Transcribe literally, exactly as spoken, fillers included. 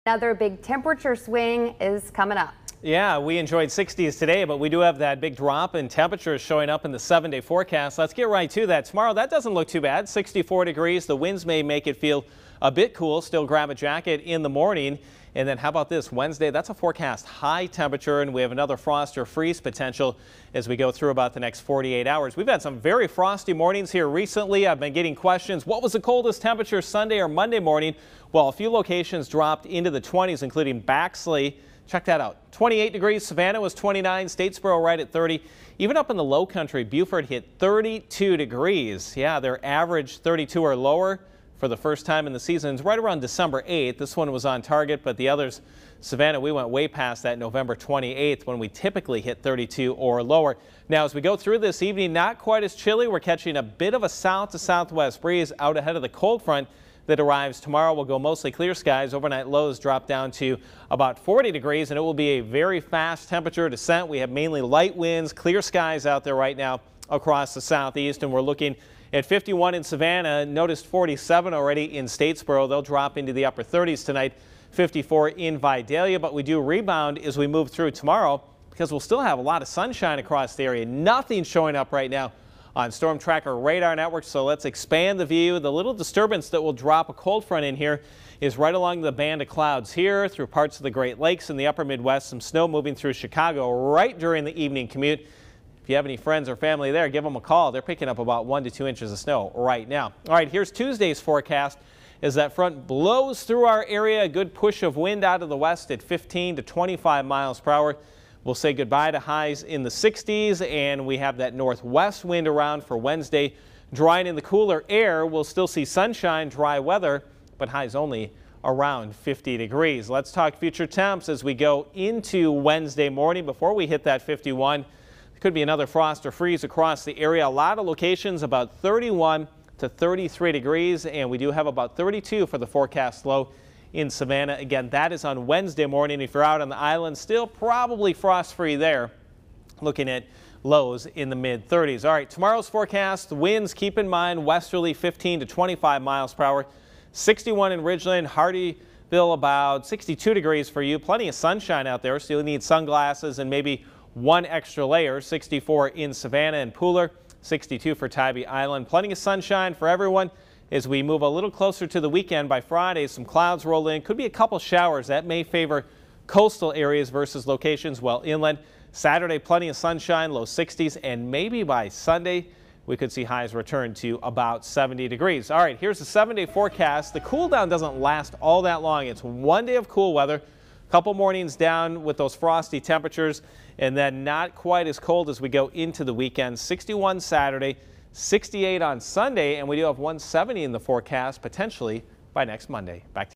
Another big temperature swing is coming up. Yeah, we enjoyed sixties today, but we do have that big drop in temperatures showing up in the seven day forecast. Let's get right to that. Tomorrow, that doesn't look too bad. sixty-four degrees. The winds may make it feel a bit cool. Still grab a jacket in the morning. And then how about this Wednesday? That's a forecast high temperature, and we have another frost or freeze potential as we go through about the next forty-eight hours. We've had some very frosty mornings here recently. I've been getting questions. What was the coldest temperature Sunday or Monday morning? Well, a few locations dropped into the twenties, including Baxley. Check that out. twenty-eight degrees. Savannah was twenty-nine. Statesboro right at thirty. Even up in the low country, Buford hit thirty-two degrees. Yeah, their average thirty-two or lower for the first time in the season. It's right around December eighth. This one was on target, but the others, Savannah, we went way past that November twenty-eighth when we typically hit thirty-two or lower. Now, as we go through this evening, not quite as chilly. We're catching a bit of a south to southwest breeze out ahead of the cold front that arrives tomorrow. Will go mostly clear skies. Overnight lows drop down to about forty degrees, and it will be a very fast temperature descent. We have mainly light winds, clear skies out there right now across the southeast, and we're looking at fifty-one in Savannah. Noticed forty-seven already in Statesboro. They'll drop into the upper thirties tonight. fifty-four in Vidalia, but we do rebound as we move through tomorrow because we'll still have a lot of sunshine across the area. Nothing showing up right now on Storm Tracker radar network, so let's expand the view. The little disturbance that will drop a cold front in here is right along the band of clouds here through parts of the Great Lakes in the upper Midwest. Some snow moving through Chicago right during the evening commute. If you have any friends or family there, give them a call. They're picking up about one to two inches of snow right now. All right, here's Tuesday's forecast. As that front blows through our area, a good push of wind out of the west at fifteen to twenty-five miles per hour. We'll say goodbye to highs in the sixties, and we have that northwest wind around for Wednesday. Drying in the cooler air, we'll still see sunshine, dry weather, but highs only around fifty degrees. Let's talk future temps as we go into Wednesday morning. Before we hit that fifty-one, there could be another frost or freeze across the area. A lot of locations about thirty-one to thirty-three degrees, and we do have about thirty-two for the forecast low in Savannah. Again, that is on Wednesday morning. If you're out on the island, still probably frost-free there. Looking at lows in the mid thirties. All right, tomorrow's forecast, winds, keep in mind, westerly fifteen to twenty-five miles per hour. sixty-one in Ridgeland, Hardyville about sixty-two degrees for you. Plenty of sunshine out there, so you'll need sunglasses and maybe one extra layer. sixty-four in Savannah and Pooler, sixty-two for Tybee Island. Plenty of sunshine for everyone. As we move a little closer to the weekend, by Friday, some clouds roll in. Could be a couple showers. That may favor coastal areas versus locations well inland. Saturday, plenty of sunshine, low sixties, and maybe by Sunday, we could see highs return to about seventy degrees. All right, here's the seven day forecast. The cool down doesn't last all that long. It's one day of cool weather, a couple mornings down with those frosty temperatures, and then not quite as cold as we go into the weekend. sixty-one Saturday, sixty-eight on Sunday, and we do have one seventy in the forecast potentially by next Monday. Back to